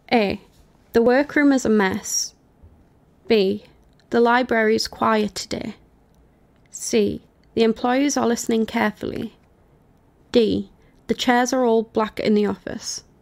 A. The workroom is a mess. B. The library is quiet today. C. The employees are listening carefully. D. The chairs are all black in the office.